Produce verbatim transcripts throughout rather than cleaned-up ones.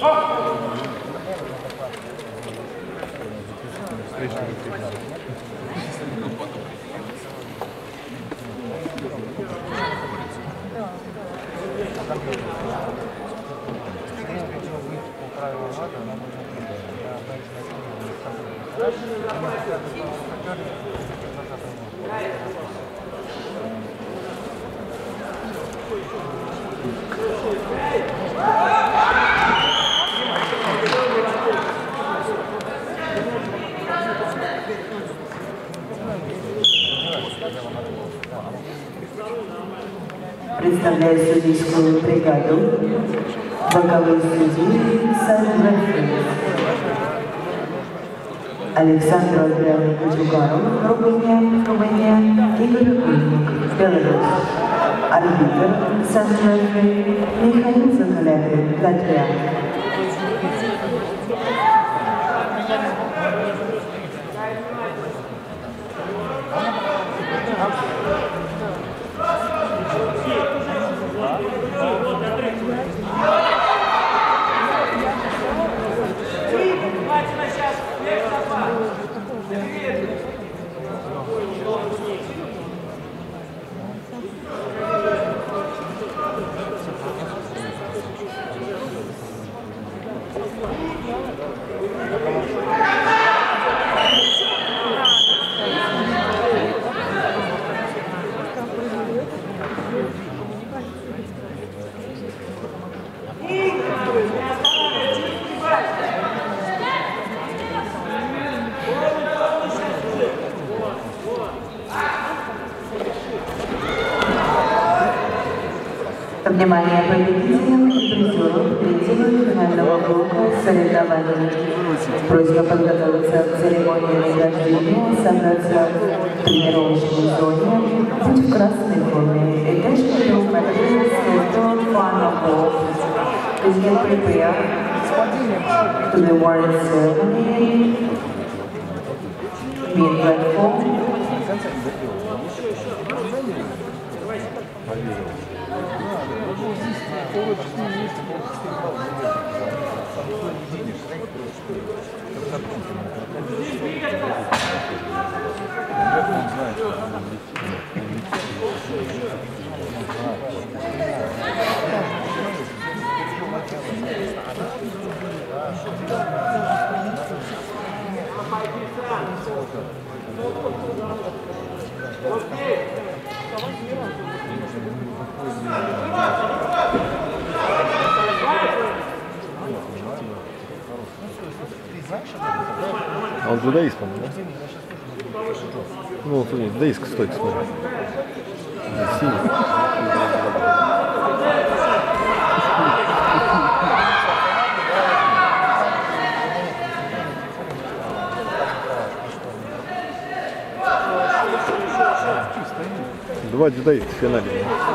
Представляю судейскую бригаду, боковые судьи Сан-Джеффри. Александр Андреевич Кочугаров, Румыния, Румыния, Игорь Кульник, Беларусь. Арбитр Сан-Джеффри Михаил Закалякин, Латвия. Внимание победителям и призерам третьего финального блока соревнований. Просьба подготовиться к церемонии награждения, собраться в тренировочной зоне, быть в красной форме. Attention to materials for the final ball. Please get prepared to the award ceremony. Be in red form. А он дзюдоист, по-моему, да? Ну, вот смотри, дзюдоистка стойка, смотри. Синий. Два дзюдоиста в финале.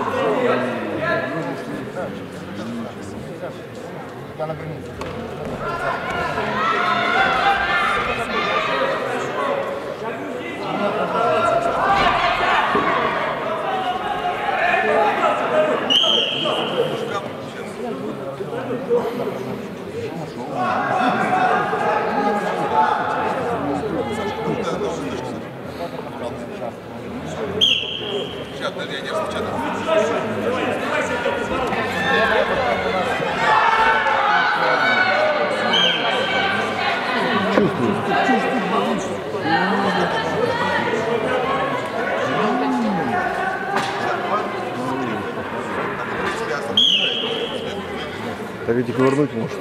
Так ведь и повернуть может.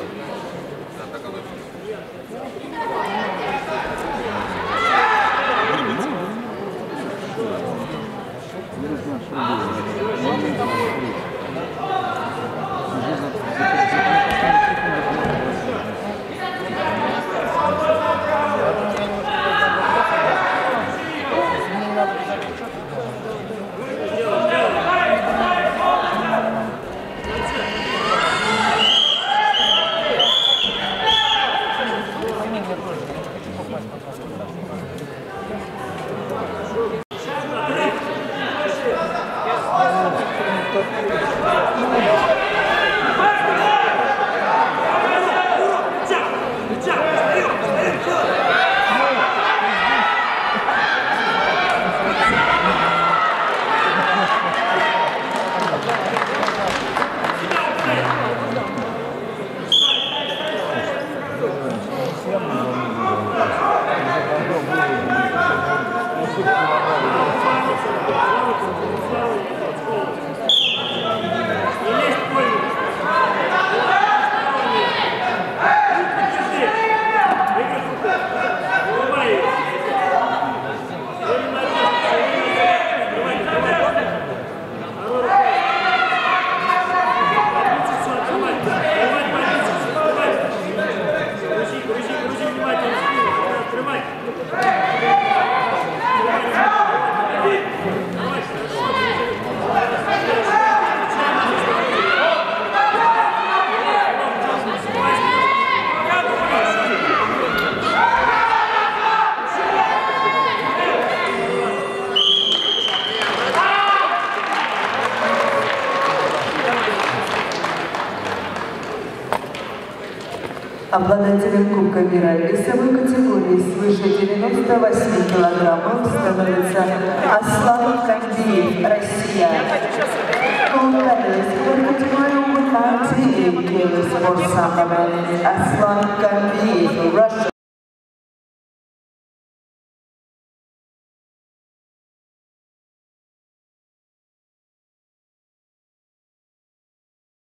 Обладателем Кубка мира весовой категории свыше девяноста восьми килограммов становится Аслан Камбиев, Россия. Аслан Камбиев, Russia.